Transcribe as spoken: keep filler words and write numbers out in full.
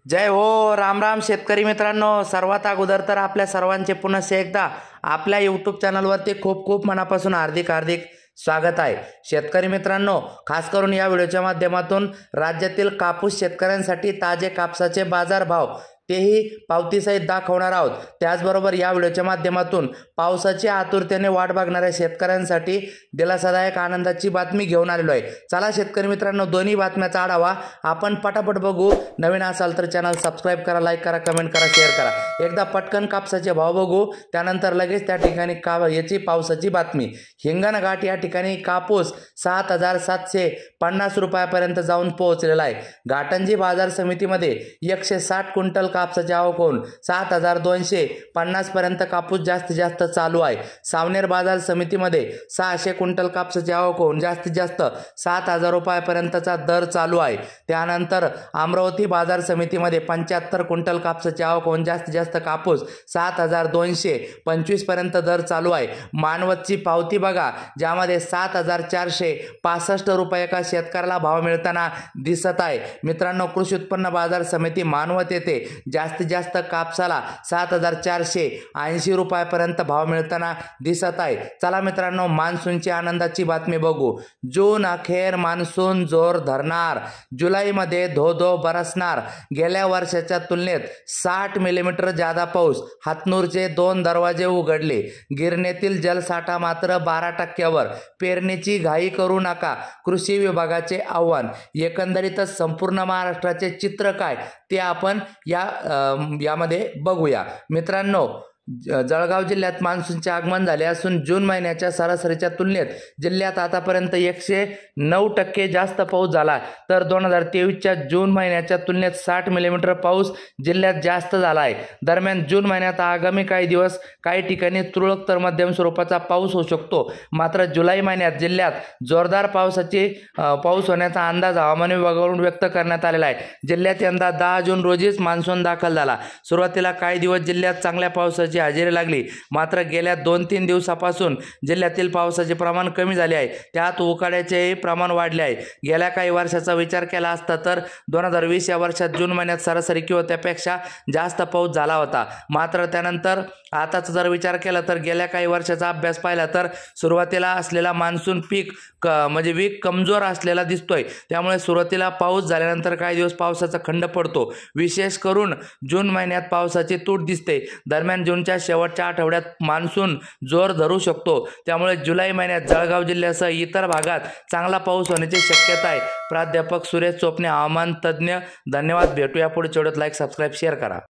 जय हो राम राम शेतकरी मित्रांनो, सर्वात अगोदर तर आपल्या सर्वांचे पुन्हा एकदा आपल्या यूट्यूब चॅनलवरती खूप खूप मनापासून हार्दिक हार्दिक स्वागत आहे। शेतकरी मित्रांनो, खास करून या व्हिडिओच्या माध्यमातून राज्यातील कापूस शेतकऱ्यांसाठी ताजे कापसाचे बाजारभाव तेही पावतीसहित दाखवणार आहोत। त्याचबरोबर या व्हिडिओच्या माध्यमातून पावसाची आतुरतेने वाट बघणाऱ्या शेतकऱ्यांसाठी दिलासादायक आनंदाची बातमी घेऊन आलेलो आहे। चला शेतकरी मित्रांनो, दोन्ही बातम्याचा आढावा आपण पटापट बघू। नवीन असाल तर चॅनल सबस्क्राइब करा, लाईक करा, कमेंट करा, शेअर करा। एकदा पटकन कापसाचे भाव बघू, त्यानंतर लगेच त्या ठिकाणी का याची पावसाची बातमी। हिंगणघाट या ठिकाणी कापूस सात हजार सातशे पन्नास रुपयापर्यंत जाऊन पोहोचलेला आहे। घाटंजी बाजार समितीमध्ये एकशे साठ क्विंटल कापसाची आवक होऊन सात हजार दोनशे पन्नास पर्यंत कापूस जास्तीत जास्त चालू आहे। सावनेर बाजार समितीमध्ये सहाशे क्विंटल कापसाची आवक होऊन जास्तीत जास्त सात हजार रुपयापर्यंतचा दर चालू आहे। त्यानंतर अमरावती बाजार समितीमध्ये पंच्याहत्तर क्विंटल कापसाची आवक होऊन जास्तीत जास्त कापूस सात हजार दोनशे पंचवीस पर्यंत दर चालू आहे। मानवतची पावती बघा, ज्यामध्ये सात हजार चारशे पासष्ट रुपये एका शेतकऱ्याला भाव मिळताना दिसत आहे। मित्रांनो, कृषी उत्पन्न बाजार समिती मानवत येथे जास्तीत जास्त कापसाला सात हजार चारशे ऐंशी रुपयापर्यंत भाव मिळताना दिसत आहे। चला मित्रांनो, मान्सूनची आनंदाची बातमी बघू। जून अखेर मान्सून जोर धरणार, जुलैमध्ये धो धो बरसणार। गेल्या वर्षाच्या तुलनेत साठ मिलीमीटर जादा पाऊस, हातनूरचे दोन दरवाजे उघडले। गिरणीतील जलसाठा मात्र बारा टक्क्यावर, पेरणीची घाई करू नका, कृषी विभागाचे आव्हान। एकंदरीतच संपूर्ण महाराष्ट्राचे चित्र काय ते आपण या यामध्ये बघूया। मित्रांनो, जळगाव जिल्ह्यात मान्सूनचे आगमन झाले असून जून महिन्याच्या सरासरीच्या तुलनेत जिल्ह्यात आतापर्यंत एकशे नऊ टक्के जास्त पाऊस झाला, तर दोन हजार तेवीसच्या जून महिन्याच्या तुलनेत साठ मिलीमीटर पाऊस जिल्ह्यात जास्त झाला आहे। दरम्यान जून महिन्यात आगामी काही दिवस काही ठिकाणी तुरळक तर मध्यम स्वरूपाचा पाऊस होऊ शकतो। मात्र जुलै महिन्यात जिल्ह्यात जोरदार पावसाची पाऊस होण्याचा अंदाज हवामान विभागाकडून व्यक्त करण्यात आलेला आहे। जिल्ह्यात यंदा दहा जून रोजीच मान्सून दाखल झाला। सुरुवातीला काही दिवस जिल्ह्यात चांगल्या पावसाची हजेरी लागली, मात्र गेल्या दोन तीन दिवसापासून जिल्ह्यातील पावसाचे प्रमाण कमी झाले आहे। त्यात उकाड्याचेही प्रमाण वाढले आहे। गेल्या काही वर्षाचा विचार केला असता तर दोन हजार वीस या वर्षात जून महिन्यात सरासरी किंवा त्यापेक्षा जास्त पाऊस झाला होता। मात्र त्यानंतर आताचा जर विचार केला तर गेल्या काही वर्षाचा अभ्यास पाहिला तर सुरुवातीला असलेला मान्सून पीक म्हणजे वीक कमजोर असलेला दिसतोय। त्यामुळे सुरुवातीला पाऊस झाल्यानंतर काही दिवस पावसाचा खंड पडतो। विशेष करून जून महिन्यात पावसाची तूट दिसते। दरम्यान जूनच्या शेवटच्या आठवड्यात मान्सून जोर धरू शकतो। त्यामुळे जुलै महिन्यात जळगाव जिल्ह्यासह इतर भागात चांगला पाऊस होण्याची शक्यता आहे। प्राध्यापक सुरेश चोपणे, हवामान तज्ज्ञ। धन्यवाद। भेटूया पुढच्या व्हिडिओत। लाईक, सबस्क्राईब, शेअर करा।